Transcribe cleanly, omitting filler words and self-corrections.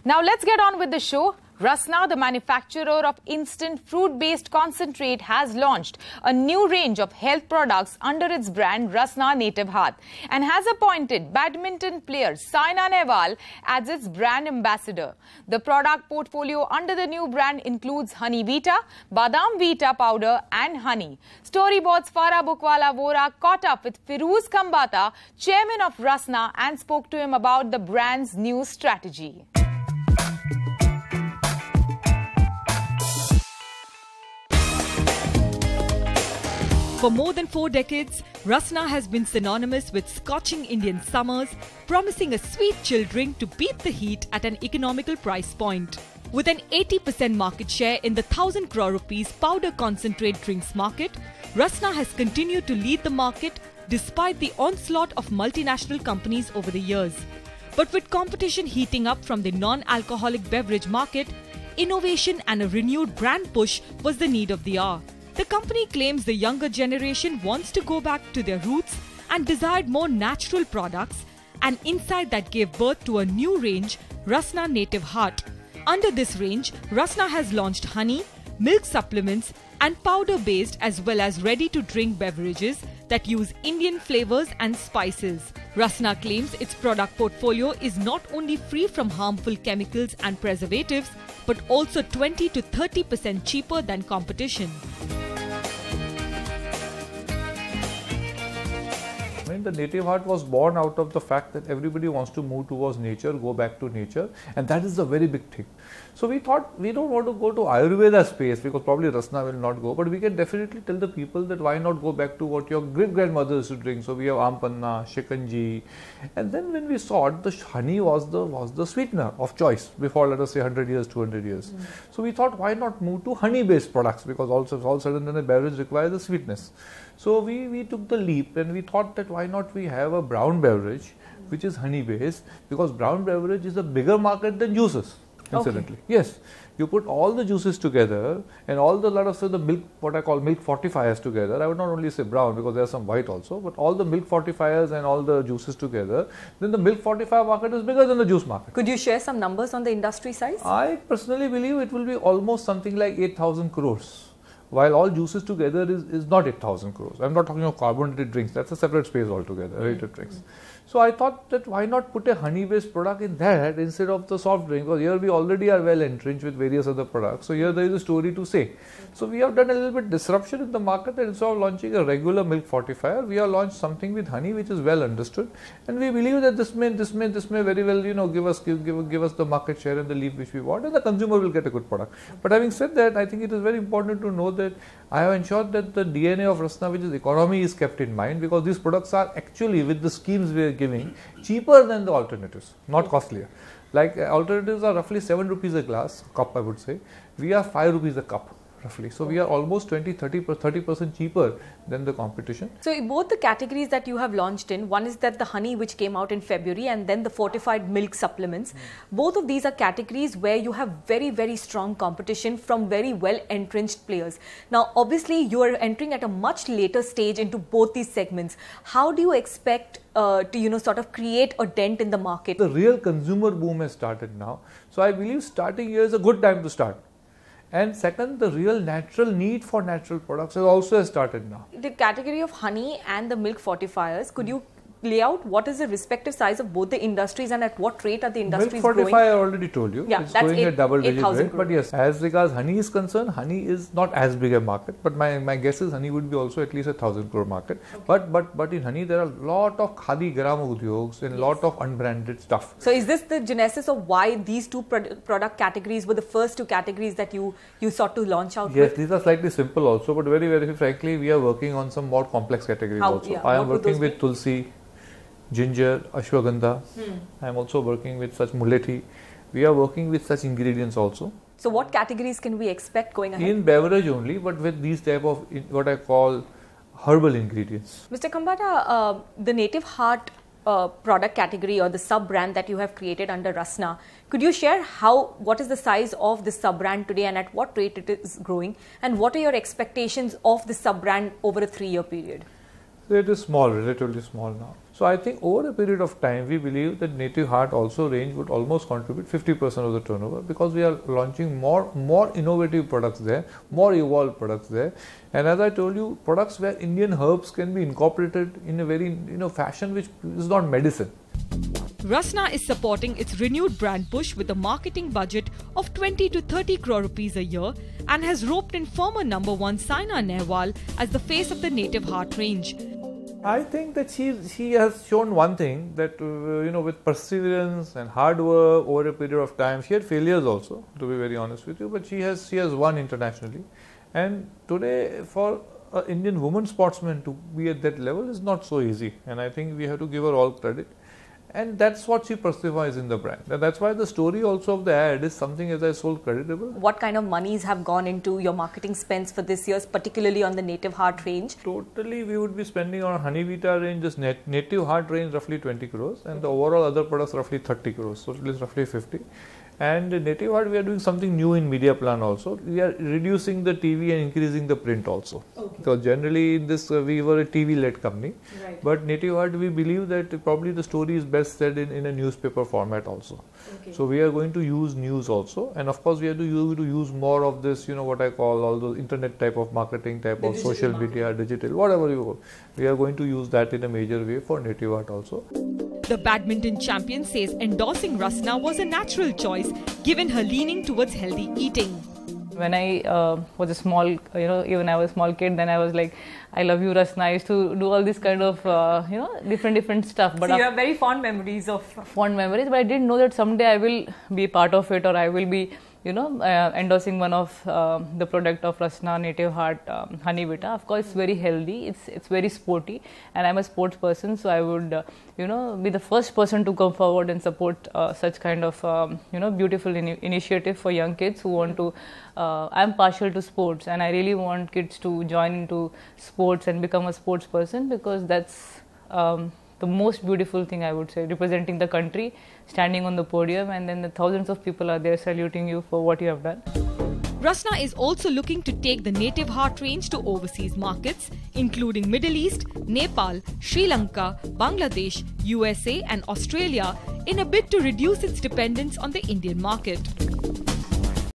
Now let's get on with the show. RASNA, the manufacturer of instant fruit-based concentrate, has launched a new range of health products under its brand RASNA Native HAAT and has appointed badminton player Saina Nehwal as its brand ambassador. The product portfolio under the new brand includes Honeyvita, Badaamvita powder and honey. Storyboard's Farah Bukwala Vora caught up with Firoz Khambata, chairman of RASNA, and spoke to him about the brand's new strategy. For more than 4 decades, RASNA has been synonymous with scorching Indian summers, promising a sweet chill drink to beat the heat at an economical price point. With an 80% market share in the 1,000 crore rupees powder concentrate drinks market, RASNA has continued to lead the market despite the onslaught of multinational companies over the years. But with competition heating up from the non-alcoholic beverage market, innovation and a renewed brand push was the need of the hour. The company claims the younger generation wants to go back to their roots and desired more natural products, an insight that gave birth to a new range, RASNA Native HAAT. Under this range, RASNA has launched honey, milk supplements and powder-based as well as ready-to-drink beverages that use Indian flavors and spices. RASNA claims its product portfolio is not only free from harmful chemicals and preservatives, but also 20 to 30% cheaper than competition. The Native HAAT was born out of the fact that everybody wants to move towards nature, go back to nature, and that is a very big thing. So we thought we don't want to go to Ayurveda space because probably RASNA will not go, but we can definitely tell the people that why not go back to what your great-grandmother used to drink. So we have ampanna, shikanji, and then when we saw it, the honey was the sweetener of choice before, let us say, 100 years, 200 years. So we thought why not move to honey-based products, because also all of a sudden then a beverage requires the sweetness. So we took the leap and we thought that why not we have a brown beverage which is honey based, because brown beverage is a bigger market than juices, incidentally. Okay. Yes, you put all the juices together and all the the milk, what I call milk fortifiers together. I would not only say brown because there are some white also, but all the milk fortifiers and all the juices together, then the milk fortifier market is bigger than the juice market. Could you share some numbers on the industry size? I personally believe it will be almost something like 8,000 crores. While all juices together is not 8,000 crores. I'm not talking of carbonated drinks, that's a separate space altogether, related drinks. So I thought that why not put a honey-based product in that instead of the soft drink, because here we already are well entrenched with various other products. So here there is a story to say. So we have done a little bit disruption in the market, and instead of launching a regular milk fortifier, we have launched something with honey which is well understood, and we believe that this may very well give us the market share and the leap which we want, and the consumer will get a good product. But having said that, I think it is very important to know that I have ensured that the DNA of RASNA, which is economy, is kept in mind, because these products are actually, with the schemes we are giving, cheaper than the alternatives, not costlier. Like alternatives are roughly 7 rupees a glass, cup I would say. We are 5 rupees a cup. Roughly. So we are almost 30% cheaper than the competition. So both the categories that you have launched in, one is that the honey which came out in February, and then the fortified milk supplements. Both of these are categories where you have very, very strong competition from very well entrenched players. Now obviously you are entering at a much later stage into both these segments. How do you expect to sort of create a dent in the market? The real consumer boom has started now. So I believe starting here is a good time to start. And second, the real natural need for natural products has started now. The category of honey and the milk fortifiers, could you lay out what is the respective size of both the industries and at what rate are the industries growing? Milk fortifier I already told you. Yeah, it's that's growing at double-digit rate. Crore. But yes, as regards honey is concerned, honey is not as big a market. But my guess is honey would be also at least a 1,000 crore market. Okay. But in honey there are a lot of khadi gram udyogs and a lot of unbranded stuff. So is this the genesis of why these two product categories were the first two categories that you sought to launch out with? Yes, these are slightly simple also, but very frankly we are working on some more complex categories also. Yeah, I am working with tulsi, ginger, ashwagandha. I am also working with such mulethi. We are working with such ingredients also. So what categories can we expect going ahead? In beverage only, but with these type of what I call herbal ingredients. Mr. Khambata, the Native HAAT product category or the sub-brand that you have created under RASNA, could you share what is the size of the sub-brand today and at what rate it is growing, and what are your expectations of the sub-brand over a 3-year period? So it is small, relatively small now. So I think over a period of time, we believe that Native Heart also range would almost contribute 50% of the turnover, because we are launching more innovative products there, more evolved products there. And as I told you, products where Indian herbs can be incorporated in a very fashion which is not medicine. RASNA is supporting its renewed brand push with a marketing budget of 20 to 30 crore rupees a year and has roped in former #1 Saina Nehwal as the face of the Native Heart range. I think that she has shown one thing, that with perseverance and hard work over a period of time, she had failures also, to be very honest with you, but she has won internationally. And today, for an Indian woman sportsman to be at that level is not so easy, and I think we have to give her all credit. And that's what she perseveres in the brand. And that's why the story also of the ad is something, as I told, creditable. What kind of monies have gone into your marketing spends for this year, particularly on the Native Heart range? Totally, we would be spending on Honeyvita range, just Native Heart range, roughly 20 crores, and the overall other products roughly 30 crores. So it is roughly 50. And Native Heart, we are doing something new in media plan also. We are reducing the TV and increasing the print also. Okay. So generally in this, we were a TV-led company. Right. But Native Heart, we believe that probably the story is best said in a newspaper format also. Okay. So we are going to use news also. And of course, we have to use more of this, what I call all those internet type of marketing, type of social media, digital, whatever you call. We are going to use that in a major way for Native Heart also. The badminton champion says endorsing RASNA was a natural choice given her leaning towards healthy eating. When I was a small, even I was a small kid, then I was like, I love you, RASNA. I used to do all this kind of, different stuff. But so you have very fond memories of... Fond memories, but I didn't know that someday I will be part of it, or I will be, endorsing one of the product of RASNA Native Heart, Honeyvita. Of course, it's very healthy, it's very sporty, and I'm a sports person, so I would, be the first person to come forward and support such kind of, beautiful initiative for young kids who want to. I'm partial to sports, and I really want kids to join into sports and become a sports person, because that's the most beautiful thing, I would say, representing the country, standing on the podium, and then the thousands of people are there saluting you for what you have done. RASNA is also looking to take the Native Heart range to overseas markets, including Middle East, Nepal, Sri Lanka, Bangladesh, USA and Australia, in a bid to reduce its dependence on the Indian market.